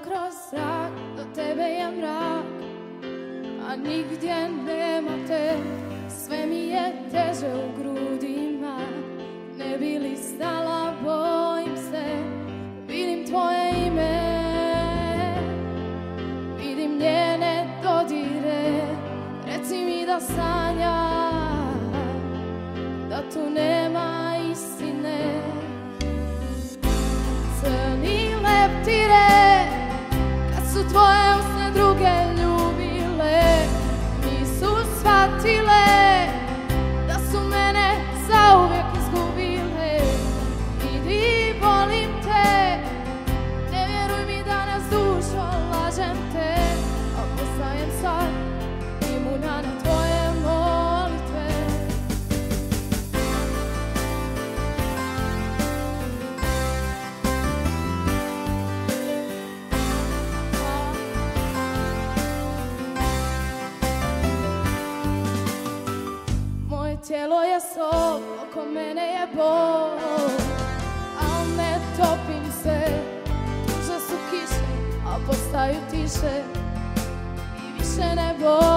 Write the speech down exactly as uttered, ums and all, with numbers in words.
kroz zrak, do tebe je mrak, a nigdje nema te. Sve mi je teže u grudima, ne bi li stala, bojim se. Vidim tvoje ime, vidim njene dodire. Reci mi da sanjam, da tu nema istine. Crni leptire, kad su tvoje usne druge ljubile, nisu shvatile da su mene zauvijek izgubile. Idi, volim te, ne vjeruj mi danas dušo, lažem te, a postajem sad imuna na tvoje molitve. Moje tijelo je sol, oko mene je bol, al ne topim se. Tuže su kiše, a postaju tiše i više ne bol.